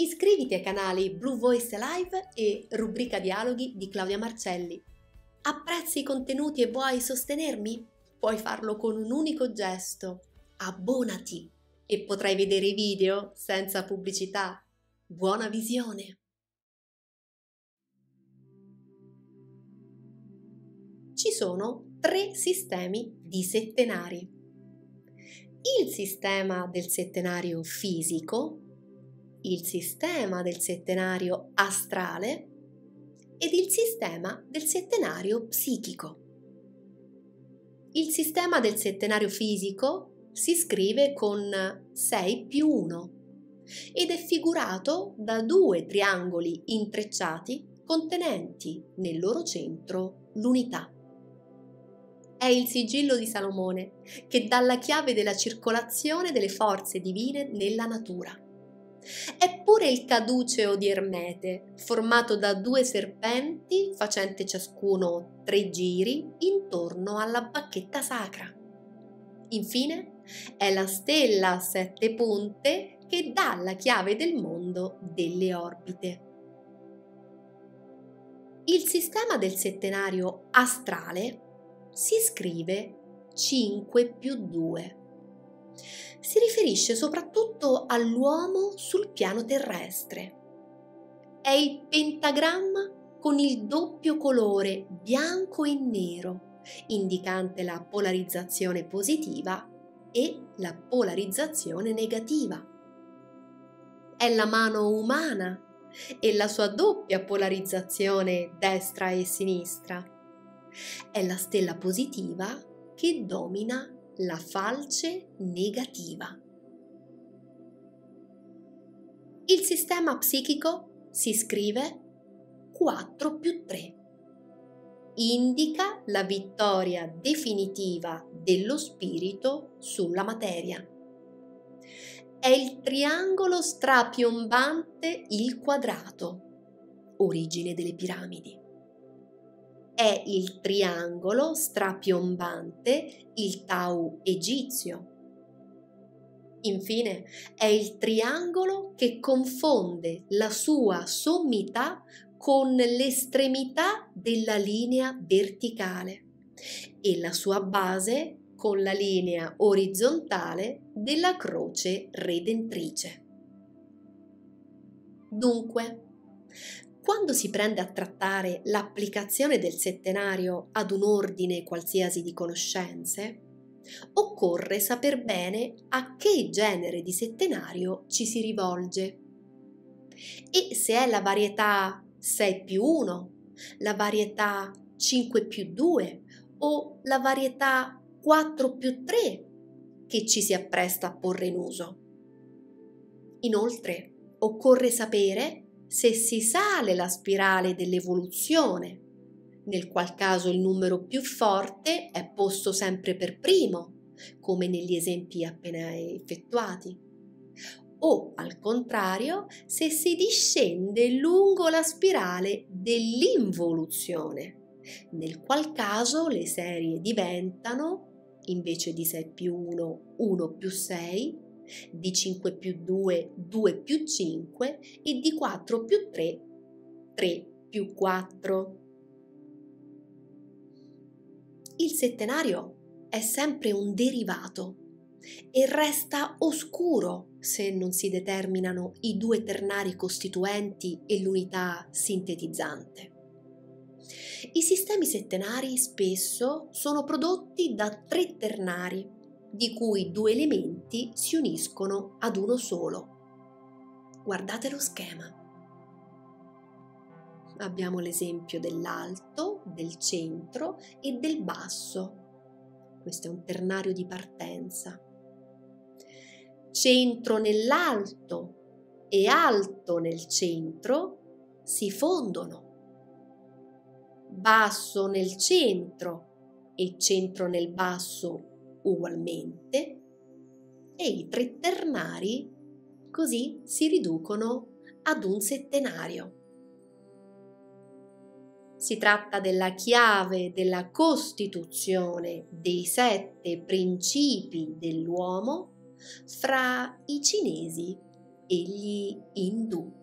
Iscriviti ai canali Blue Voice Live e Rubrica Dialoghi di Claudia Marcelli. Apprezzi i contenuti e vuoi sostenermi? Puoi farlo con un unico gesto. Abbonati e potrai vedere i video senza pubblicità. Buona visione! Ci sono 3 sistemi di settenari. Il sistema del settenario fisico, il sistema del settenario astrale ed il sistema del settenario psichico. Il sistema del settenario fisico si scrive con 6+1 ed è figurato da 2 triangoli intrecciati contenenti nel loro centro l'unità. È il sigillo di Salomone che dà la chiave della circolazione delle forze divine nella natura. È pure il caduceo di Ermete, formato da 2 serpenti facenti ciascuno 3 giri intorno alla bacchetta sacra. Infine, è la stella a 7 punte che dà la chiave del mondo delle orbite. Il sistema del settenario astrale si scrive 5+2. Si riferisce soprattutto all'uomo sul piano terrestre. È il pentagramma con il doppio colore bianco e nero, indicante la polarizzazione positiva e la polarizzazione negativa. È la mano umana e la sua doppia polarizzazione destra e sinistra. È la stella positiva che domina la falce negativa. Il sistema psichico si scrive 4+3. Indica la vittoria definitiva dello spirito sulla materia. È il triangolo strapiombante il quadrato, origine delle piramidi. È il triangolo strapiombante il Tau egizio. Infine, è il triangolo che confonde la sua sommità con l'estremità della linea verticale e la sua base con la linea orizzontale della croce redentrice. Dunque, quando si prende a trattare l'applicazione del settenario ad un ordine qualsiasi di conoscenze, occorre saper bene a che genere di settenario ci si rivolge e se è la varietà 6+1, la varietà 5+2 o la varietà 4+3 che ci si appresta a porre in uso. Inoltre, occorre sapere se si sale la spirale dell'evoluzione, nel qual caso il numero più forte è posto sempre per primo, come negli esempi appena effettuati, o al contrario se si discende lungo la spirale dell'involuzione, nel qual caso le serie diventano, invece di 6+1, 1+6, di 5+2, 2+5 e di 4+3, 3+4. Il settenario è sempre un derivato e resta oscuro se non si determinano i 2 ternari costituenti e l'unità sintetizzante. I sistemi settenari spesso sono prodotti da 3 ternari, di cui 2 elementi si uniscono ad uno solo. Guardate lo schema. Abbiamo l'esempio dell'alto, del centro e del basso. Questo è un ternario di partenza. Centro nell'alto e alto nel centro si fondono. Basso nel centro e centro nel basso ugualmente, e i 3 ternari così si riducono ad un settenario. Si tratta della chiave della costituzione dei 7 principi dell'uomo fra i cinesi e gli indù.